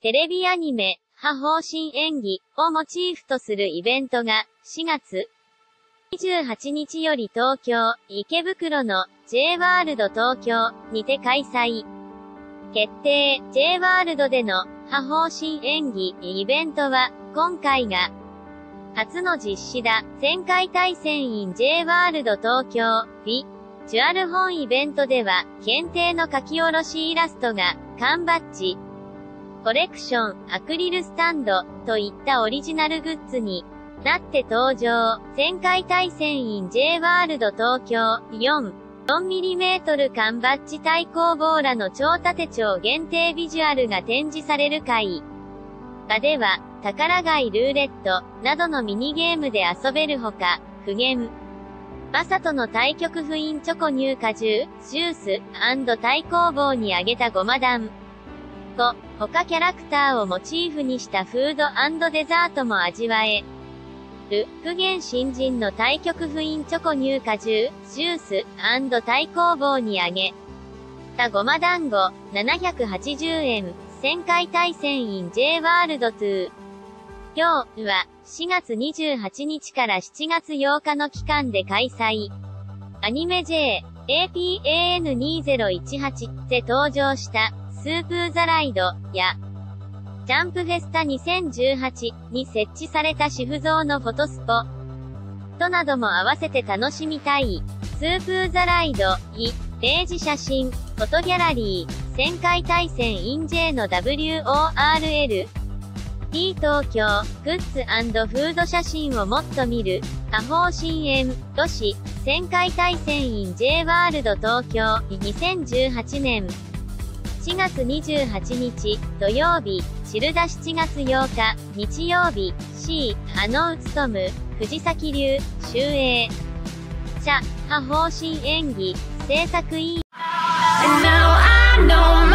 テレビアニメ、派方針演技をモチーフとするイベントが4月28日より東京、池袋の J ワールド東京にて開催。決定、J ワールドでの派方針演技イベントは今回が初の実施だ。前回対戦 in J ワールド東京ビジュアル本イベントでは限定の書き下ろしイラストが缶バッジ、コレクション、アクリルスタンドといったオリジナルグッズになって登場。前回対戦 in J ワールド東京4mm 缶バッジ対抗ボーラの超縦超限定ビジュアルが展示される回。場では、宝貝ルーレットなどのミニゲームで遊べるほか、不言。マサトの対局封印チョコ乳果汁、ジュース、対抗棒に揚げたごま団子、他キャラクターをモチーフにしたフード&デザートも味わえる。不言新人の対局封印チョコ乳果汁、ジュース、対抗棒に揚げたごま団子、780円。1000回対戦 in J ワールド2。今日は4月28日から7月8日の期間で開催。アニメ J、APAN2018 で登場したスープーザライドやジャンプフェスタ2018に設置された主婦像のフォトスポとなども合わせて楽しみたい。スープーザライド、ページ写真、フォトギャラリー、1000回対戦 in J の WORL。T 東京、グッズ&フード写真をもっと見る、派方針演、都市、1000回対戦 in J ワールド東京、2018年。4月28日、土曜日、チルダ7月8日、日曜日、C、うつとむ、藤崎流、集英。派方針演技、制作委員。